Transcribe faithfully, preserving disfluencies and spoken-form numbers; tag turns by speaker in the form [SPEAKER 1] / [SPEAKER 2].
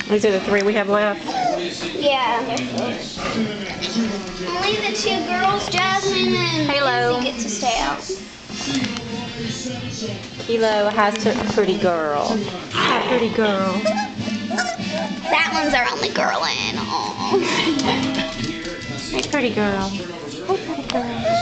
[SPEAKER 1] These are the three we have left.
[SPEAKER 2] Yeah. Only the two girls, Jasmine and
[SPEAKER 1] Halo.
[SPEAKER 2] Izzy, get to stay out.
[SPEAKER 1] Kilo has a pretty girl. Hi, pretty girl.
[SPEAKER 2] That one's our only girl in. Aww.
[SPEAKER 1] Hey, pretty girl. Hey, pretty girl.